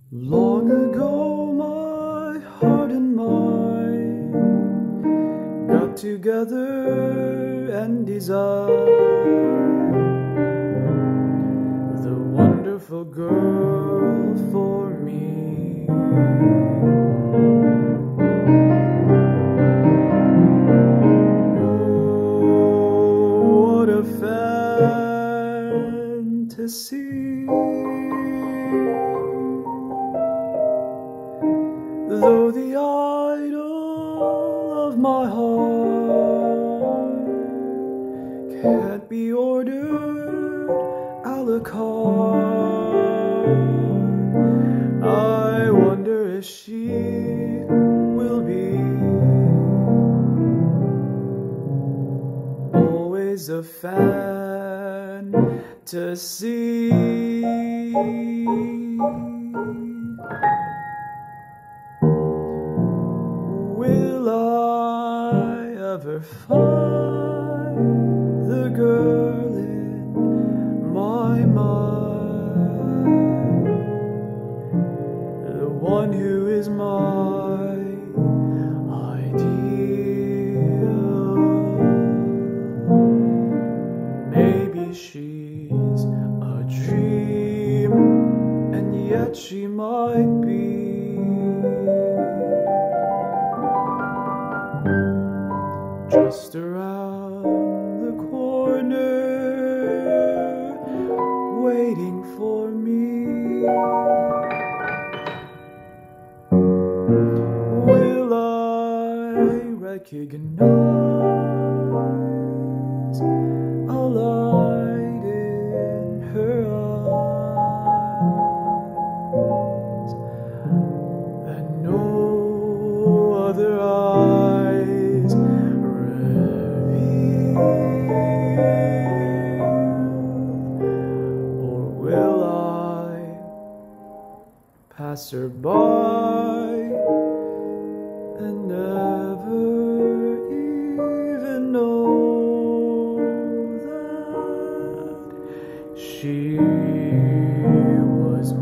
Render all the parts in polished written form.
Long ago, my heart and mind got together and designed the wonderful girl for me. Oh, what a fantasy! Though the idol of my heart can't be ordered a la carte, I wonder if she will be always a fantasy. Will I ever find the girl in my mind, the one who is my ideal? Maybe she's a dream, and yet she might be just around the corner, waiting for me. Will I recognize a light in her eyes that no other eyes reveal? Or will I pass her by and never even know that she was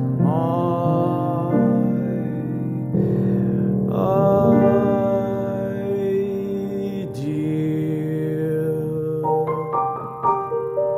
mine ideal?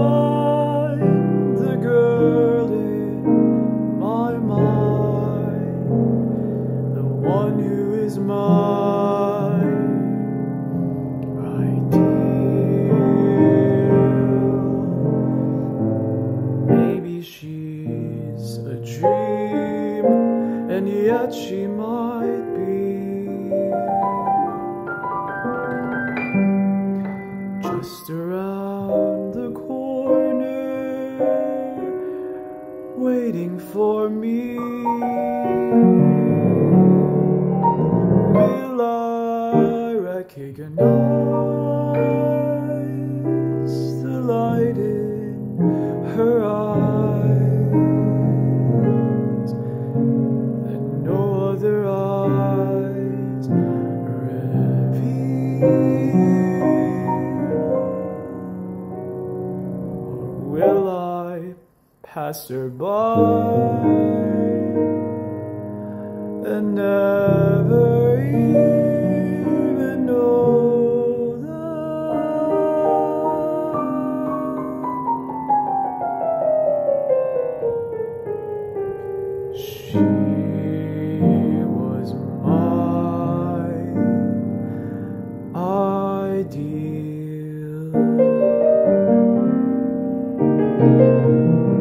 find the girl in my mind, the one who is my ideal. Maybe she's a dream, and yet she might be just around the corner, waiting for me. Will I recognize the light in her eyes that no other eyes reveal? Or will I pass her by and never even know that she was my ideal?